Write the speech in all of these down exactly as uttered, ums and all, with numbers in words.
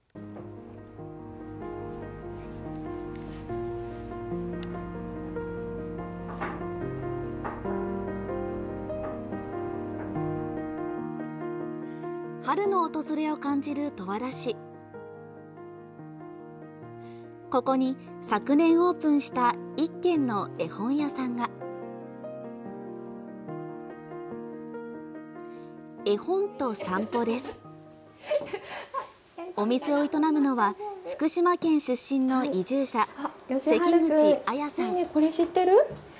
春の訪れを感じる十和田市。ここに昨年オープンした一軒の絵本屋さんが。絵本と散歩です。お店を営むのは福島県出身の移住者、関口彩さん。 ねえ、これ知ってる？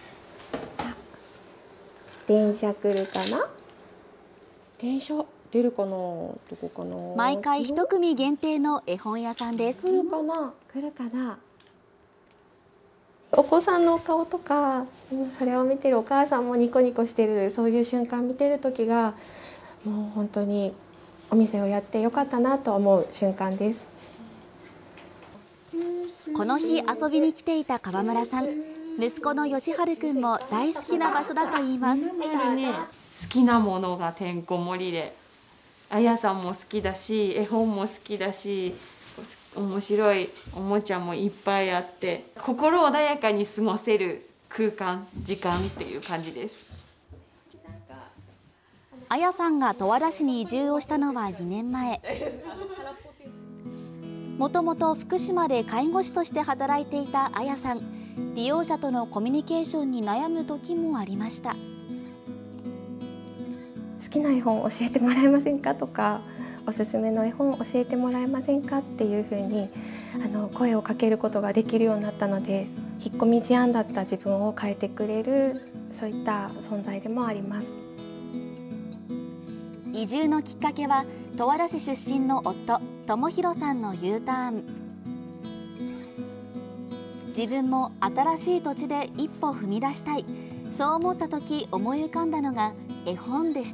電車来るかな？電車出るかな？どこかな？ 毎回一組限定の絵本屋さんです。 来るかな？来るかな？お子さんのお顔とか、うん、それを見てるお母さんもニコニコしてる、そういう瞬間見てる時がもう本当にお店をやってよかったなと思う瞬間です。 この日遊びに来ていた川村さん、息子の義治くんも大好きな場所だと言います。 好きなものがてんこ盛りで、あやさんも好きだし、絵本も好きだし、面白いおもちゃもいっぱいあって、心穏やかに過ごせる空間、時間っていう感じです。 あやさんが十和田市に移住をしたのはにねんまえ。もともと福島で介護士として働いていたあやさん、利用者とのコミュニケーションに悩む時もありました。 好きな絵本教えてもらえませんかとか、おすすめの絵本教えてもらえませんかっていうふうにあの声をかけることができるようになったので、引っ込み思案だった自分を変えてくれる、そういった存在でもあります。 移住のきっかけは十和田市出身の夫智弘さんの U ターン。自分も新しい土地で一歩踏み出したい、そう思った時思い浮かんだのが絵本でした。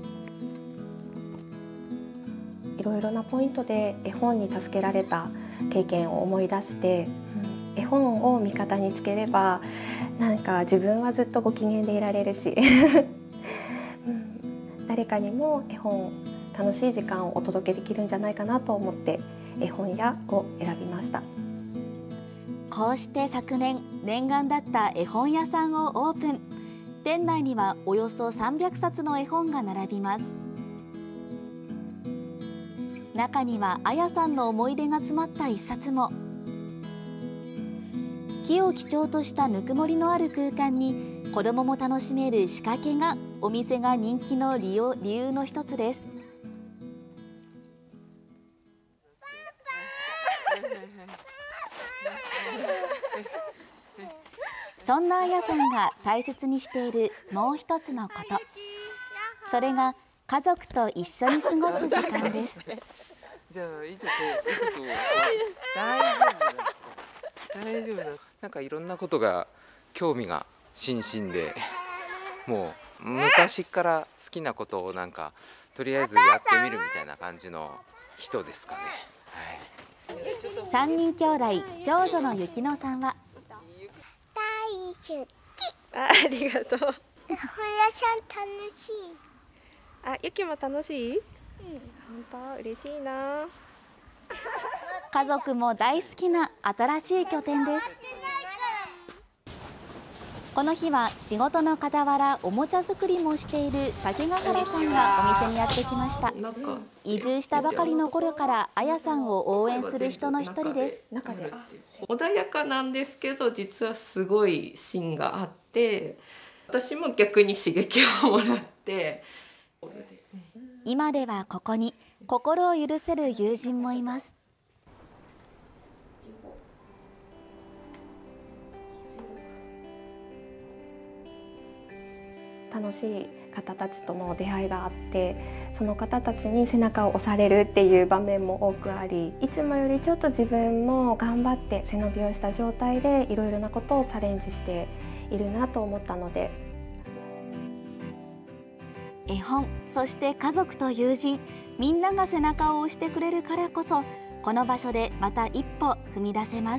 いろいろなポイントで絵本に助けられた経験を思い出して、うん、絵本を味方につければなんか自分はずっとご機嫌でいられるし、うん、誰かにも絵本、楽しい時間をお届けできるんじゃないかなと思って絵本屋を選びました。 こうして昨年念願だった絵本屋さんをオープン。店内にはおよそさんびゃくさつの絵本が並びます。中にはあやさんの思い出が詰まった一冊も。木を基調としたぬくもりのある空間に子どもも楽しめる仕掛けがお店が人気の理由、理由の一つです。そんなあやさんが大切にしているもう一つのこと、それが家族と一緒に過ごす時間です。 じゃあいつこういつこう大丈夫だ大丈夫だ。なんかいろんなことが興味が津々で、もう昔から好きなことをなんかとりあえずやってみるみたいな感じの人ですかね。 はい、さんにん兄弟、長女のゆきのさんは大好き。 あ、ありがとう。 本屋さん楽しい。 あ、ゆきも楽しい？うん、本当嬉しいな。 家族も大好きな新しい拠点です。この日は仕事の傍らおもちゃ作りもしている竹ヶ原さんがお店にやってきました。移住したばかりの頃からあやさんを応援する人の一人です。 中で穏やかなんですけど、実はすごい芯があって、私も逆に刺激をもらって。 今ではここに心を許せる友人もいます。 楽しい方たちとの出会いがあって、その方たちに背中を押されるっていう場面も多くあり、いつもよりちょっと自分も頑張って背伸びをした状態でいろいろなことをチャレンジしているなと思ったので、 絵本、そして家族と友人、みんなが背中を押してくれるからこそ、この場所でまた一歩踏み出せます。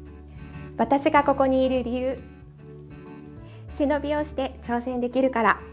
私がここにいる理由、背伸びをして挑戦できるから。